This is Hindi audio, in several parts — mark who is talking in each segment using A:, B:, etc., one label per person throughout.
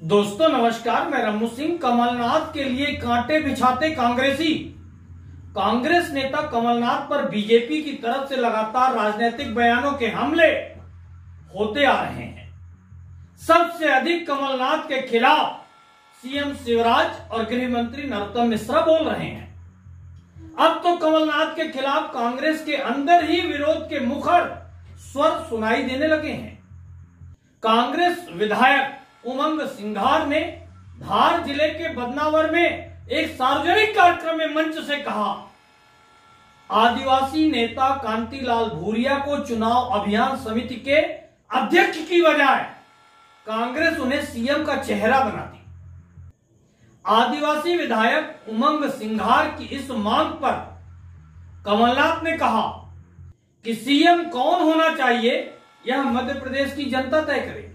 A: दोस्तों नमस्कार, मैं रमू सिंह। कमलनाथ के लिए कांटे बिछाते कांग्रेसी। कांग्रेस नेता कमलनाथ पर बीजेपी की तरफ से लगातार राजनीतिक बयानों के हमले होते आ रहे हैं। सबसे अधिक कमलनाथ के खिलाफ सीएम शिवराज और गृह मंत्री नरोत्तम मिश्रा बोल रहे हैं। अब तो कमलनाथ के खिलाफ कांग्रेस के अंदर ही विरोध के मुखर स्वर सुनाई देने लगे हैं। कांग्रेस विधायक उमंग सिंघार ने धार जिले के बदनावर में एक सार्वजनिक कार्यक्रम में मंच से कहा, आदिवासी नेता कांतिलाल भूरिया को चुनाव अभियान समिति के अध्यक्ष की बजाय कांग्रेस उन्हें सीएम का चेहरा बनाती। आदिवासी विधायक उमंग सिंघार की इस मांग पर कमलनाथ ने कहा कि सीएम कौन होना चाहिए यह मध्य प्रदेश की जनता तय करेगी।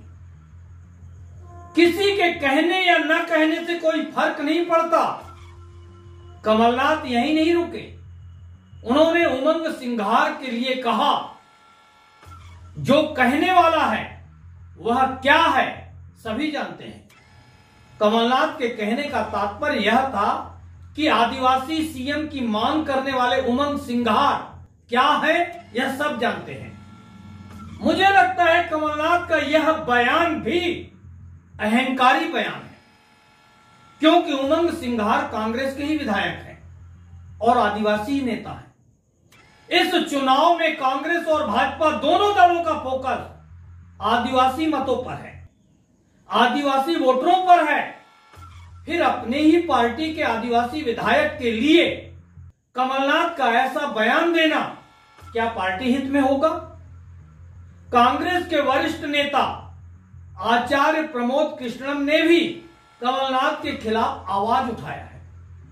A: किसी के कहने या न कहने से कोई फर्क नहीं पड़ता। कमलनाथ यहीं नहीं रुके। उन्होंने उमंग सिंघार के लिए कहा, जो कहने वाला है वह क्या है सभी जानते हैं। कमलनाथ के कहने का तात्पर्य यह था कि आदिवासी सीएम की मांग करने वाले उमंग सिंघार क्या है यह सब जानते हैं। मुझे लगता है कमलनाथ का यह बयान भी अहंकारी बयान है, क्योंकि उमंग सिंघार कांग्रेस के ही विधायक हैं और आदिवासी नेता हैं। इस चुनाव में कांग्रेस और भाजपा दोनों दलों का फोकस आदिवासी मतों पर है, आदिवासी वोटरों पर है। फिर अपने ही पार्टी के आदिवासी विधायक के लिए कमलनाथ का ऐसा बयान देना क्या पार्टी हित में होगा? कांग्रेस के वरिष्ठ नेता आचार्य प्रमोद कृष्णम ने भी कमलनाथ के खिलाफ आवाज उठाया है।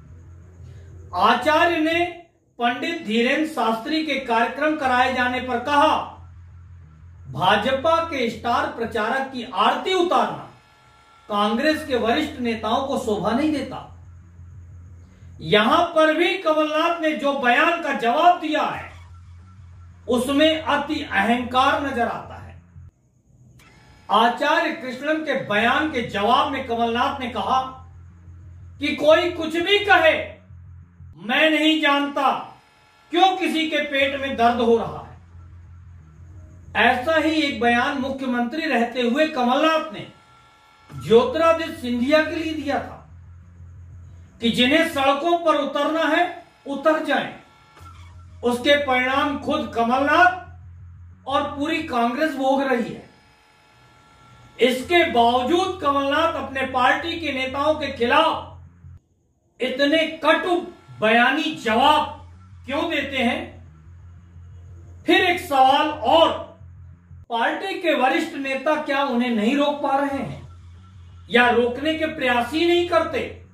A: आचार्य ने पंडित धीरेन्द्र शास्त्री के कार्यक्रम कराए जाने पर कहा, भाजपा के स्टार प्रचारक की आरती उतारना कांग्रेस के वरिष्ठ नेताओं को शोभा नहीं देता। यहां पर भी कमलनाथ ने जो बयान का जवाब दिया है उसमें अति अहंकार नजर आता है। आचार्य कृष्णन के बयान के जवाब में कमलनाथ ने कहा कि कोई कुछ भी कहे, मैं नहीं जानता क्यों किसी के पेट में दर्द हो रहा है। ऐसा ही एक बयान मुख्यमंत्री रहते हुए कमलनाथ ने ज्योतिरादित्य सिंधिया के लिए दिया था कि जिन्हें सड़कों पर उतरना है उतर जाएं। उसके परिणाम खुद कमलनाथ और पूरी कांग्रेस भोग रही है। इसके बावजूद कमलनाथ अपने पार्टी के नेताओं के खिलाफ इतने कटु बयानी जवाब क्यों देते हैं? फिर एक सवाल और, पार्टी के वरिष्ठ नेता क्या उन्हें नहीं रोक पा रहे हैं या रोकने के प्रयास ही नहीं करते?